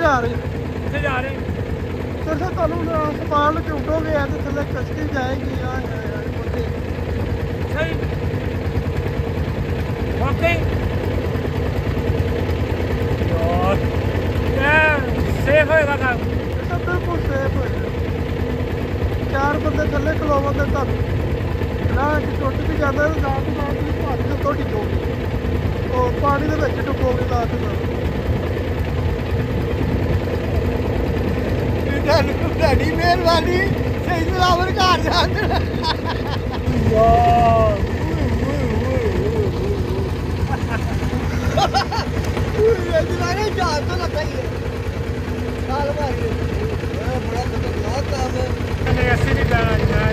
जा रहे कितने जा रहे सर तुम समान चुटोगे तो थले कश्ती जाएगी सही वाकई सेफ होएगा काम सर बिल्कुल सेफ हो 4 बंदे थले खलोवन दे तक राह टुट भी जाता है रात तो डिगोगे तो पानी के विच डुबोगे रात ਤੁਹਾਡੀ ਮਿਹਰਬਾਨੀ ਸਹੀ ਸਲਾਮਤ ਘਰ ਜਾਂਦੇ ਯਾਰ ਇਹ ਜਿਵੇਂ ਜਾਨ ਤੋਂ ਲੱਗਾ ਹੀ ਹੈ ਸਾਲ ਮਾਰੀ ਬੜਾ ਖਤਰਨਾਕ ਕੰਮ ਹੈ ਨਹੀਂ ਅਸੀਂ ਨਹੀਂ ਜਾਣਾ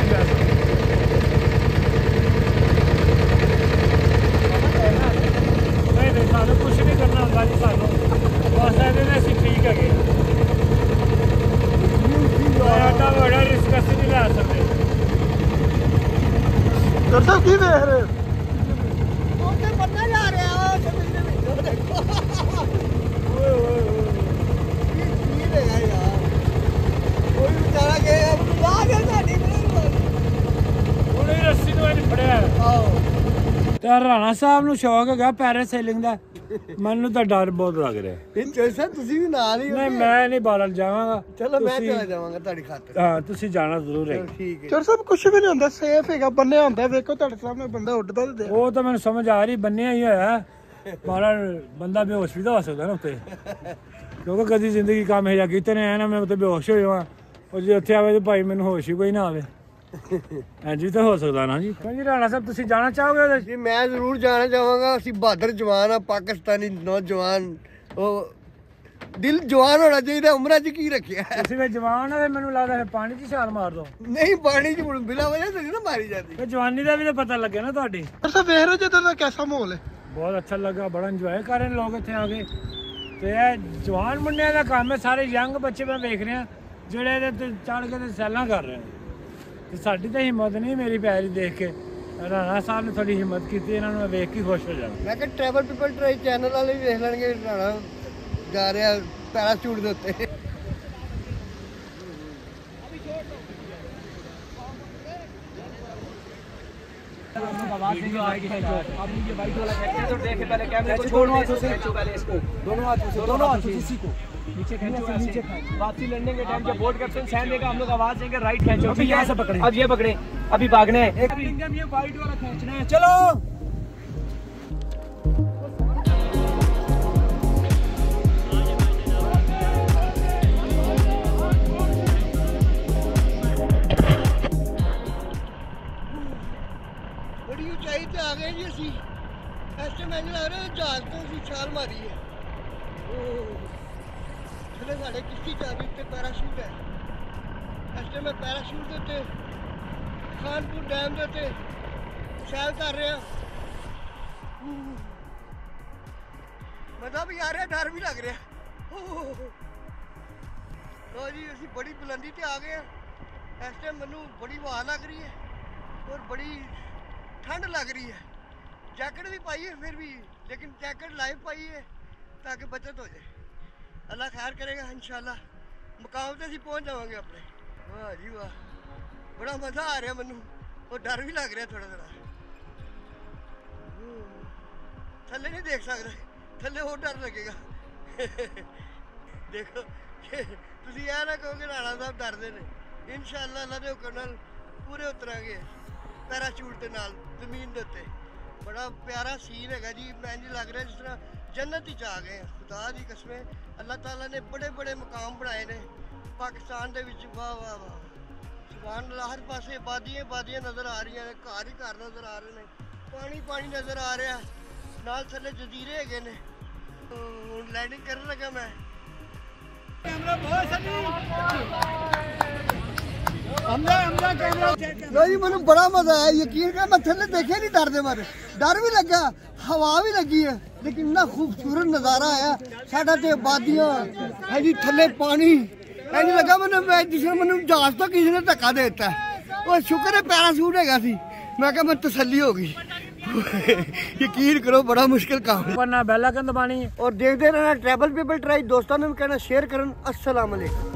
ਨਹੀਂ ਸਾਨੂੰ ਕੁਝ ਨਹੀਂ ਕਰਨਾ ਹੁੰਦਾ ਜੀ ਸਾਨੂੰ ਬਸ ਇਹਦੇ ਨਾਲ ਅਸੀਂ ਠੀਕ ਹੈਗੇ बड़ा रिस्क से नहीं ला सकते दर्शक की देख रहे बंदा जा रहा राणा साहब ਨੂੰ ਸ਼ੌਕ ਹੈਗਾ ਪੈਰਾਸੇਲਿੰਗ ਦਾ ਮੈਨੂੰ ਤਾਂ ਡਰ ਬਹੁਤ ਲੱਗ ਰਿਹਾ ਸਰ ਤੁਸੀਂ ਵੀ ਨਾਲ ਹੀ ਨਹੀਂ ਮੈਂ ਨਹੀਂ ਬਾਲਣ ਜਾਵਾਂਗਾ ਚਲੋ ਮੈਂ ਚਲਾ ਜਾਵਾਂਗਾ ਤੁਹਾਡੀ ਖਾਤਰ ਹਾਂ ਤੁਸੀਂ ਜਾਣਾ ਜ਼ਰੂਰ ਹੈ ਠੀਕ ਹੈ ਸਰ ਸਭ ਕੁਝ ਵੀ ਨਹੀਂ ਹੁੰਦਾ ਸੇਫ ਹੈਗਾ ਬੰਨਿਆ ਹੁੰਦਾ ਵੇਖੋ ਤੁਹਾਡੇ ਸਾਹਮਣੇ ਬੰਦਾ ਉੱਡਦਾ ਤੇ ਉਹ ਤਾਂ ਮੈਨੂੰ ਸਮਝ ਆ ਰਹੀ ਬੰਨਿਆ ਹੀ ਹੋਇਆ ਬਾਲਣ ਬੰਦਾ ਬੇਹੋਸ਼ ਵੀ ਤਾਂ ਹੋ ਸਕਦਾ ਨਾ ਉੱਤੇ ਕਿਉਂਕਿ ਕਦੀ ਜ਼ਿੰਦਗੀ ਕੰਮ ਹੈ ਜਾਂ ਕਿਤੇ ਨੇ ਨਾ ਮੈਂ ਉੱਤੇ ਬੇਹੋਸ਼ ਹੋ ਜਾਵਾਂ ਉਹ ਜੇ ਉੱਥੇ ਆਵੇ ਤਾਂ ਭਾਈ ਮੈਨੂੰ ਹੋਸ਼ ਹੀ ਕੋਈ ਨਾ ਆਵੇ जी तो हो सकता ना जी राणा साहब तुसी जाना चाहोगे जी मैं जरूर जाना चाहूँगा ਅਸੀਂ बहादुर जवान हाँ पाकिस्तानी नौजवान दिल जवान होना चाहिए उम्र च की रखिया ਤੁਸੀਂ ਵੀ ਜਵਾਨ ਹੈ ਮੈਨੂੰ ਲੱਗਦਾ ਹੈ ਪਾਣੀ 'ਚ ਛਾਲ ਮਾਰ ਦੋ ਨਹੀਂ ਪਾਣੀ 'ਚ ਬਿਨਾਂ ਵਜ੍ਹਾ ਤੋਂ ਨਾ ਮਾਰੀ ਜਾਂਦੀ ਤੇ ਜਵਾਨੀ ਦਾ ਵੀ ਤਾਂ ਪਤਾ ਲੱਗਿਆ ਨਾ ਤੁਹਾਡੀ ਸਰ ਵੇਖ ਰਹੇ ਜਦੋਂ ਦਾ ਕਿਹਦਾ ਮਾਹੌਲ ਹੈ ਬਹੁਤ ਅੱਛਾ ਲੱਗਾ ਬੜਾ ਇੰਜੋਏ ਕਰ ਰਹੇ ਲੋਕ ਇੱਥੇ ਆ ਕੇ ਤੇ ਇਹ ਜਵਾਨ ਮੁੰਡਿਆਂ ਦਾ ਕੰਮ ਹੈ ਸਾਰੇ ਯੰਗ ਬੱਚੇ ਮੈਂ ਵੇਖ ਰਿਹਾ ਜਿਹੜੇ ਇਹਦੇ ਚੜ ਕੇ ਤੇ ਸੈਲਾਂ ਕਰ ਰਹੇ ਨੇ ਸਾਡੀ ਤਾਂ ਹਿੰਮਤ ਨਹੀਂ ਮੇਰੀ ਪੈਰੀ ਦੇਖ ਕੇ ਰਾਣਾ ਸਾਹਿਬ ਨੇ ਥੋੜੀ ਹਿੰਮਤ ਕੀਤੀ ਇਹਨਾਂ ਨੂੰ ਵੇਖ ਕੇ ਖੁਸ਼ ਹੋ ਜਾਵਾਂ ਮੈਂ ਕਿ ਟਰੈਵਲ ਪੀਪਲ ਟਰਾਈ ਚੈਨਲ ਵਾਲੇ ਵੀ ਦੇਖ ਲੈਣਗੇ ਰਾਣਾ ਜਾ ਰਿਹਾ ਪੈਰਾਸ਼ੂਟ ਦੇ ਉੱਤੇ आवाज देंगे बाइक है जो अब ये बाइक वाला खींचे तो देखे पहले कैमरे को दोनों हाथों से खींचो पहले इसको दोनों हाथों से इसी को नीचे खींचो ऐसे वापसी लड़ने के टाइम जब बोर्ड कैप्टन साइन देगा हम लोग आवाज देंगे राइट खींचो अभी यहां से पकड़े अब ये पकड़े अभी भागना है एक इंजन ये वाइट वाला खींचना है चलो बड़ी ऊंचाई पे आ गए जी असी ऐसे मैंने लग रहा है जहाज तो असी छाल मारी है थले साढ़े किश्ती चाबी पे पैराशूट है ऐसे मैं पैराशूट के उत्ते खानपुर डैम के उत्ते सैर कर रहा मजा भी आ रहा डर भी लग रहा लो जी असी बड़ी बुलंदी ते आ गए हैं इस टाइम मैनू बड़ी हवा लग रही है और बड़ी ठंड लग रही है जैकेट भी पाई है फिर भी लेकिन जैकेट लाइव पाई है ताकि बचत हो जाए अल्लाह खैर करेगा इंशाल्लाह मुकाम से असीं पहुँच जावांगे अपने वाह जी वाह बड़ा मज़ा आ रहा मैनू और डर भी लग रहा थोड़ा थोड़ा थले नहीं देख सकते थले और डर लगेगा देखो तुसीं यह ना कहो कि राणा साहब डरते ने इंशाल्लाह अल्लाह के हुक्म नाल पूरे उतरांगे पैराशूट के नाल जमीन के उत्ते बड़ा प्यारा सीन है जी मैं जी लग रहा जिस तरह जन्नत ही आ गए खुदा की कसमें अल्लाह ताला ने बड़े बड़े मुकाम बनाए ने पाकिस्तान दे विच वाह वाह वाह सुभान अल्लाह हर पासे बादियां बादियां नज़र आ रही ने घर ही घर नज़र आ रहे हैं पानी पानी नज़र आ रहा नाल थले जजीरे है ने हुण लैंडिंग करन लगा मैं कैमरा बहुत सही लो जी मैंने बड़ा मजा आया यकीन कर मैं थले देखे नहीं डर दे मारे डर भी लगा हवा भी लगी है लेकिन इतना खूबसूरत नज़ारा आया साडा ते वादियां है जी थले पानी ऐ नहीं लगा मैंने जिसने मैंने जहाज तो किसी ने धक्का दे दिता वो शुक्र है पैराशूट हैगा सी मैं क्या मैं तसल्ली हो गई यकीन करो बड़ा मुश्किल काम है। वरना बेल आइकन दबानी है और देखते रहना ट्रैवल पीपल ट्राई। दोस्तों ने भी कहना शेयर करन। अस्सलाम वालेकुम।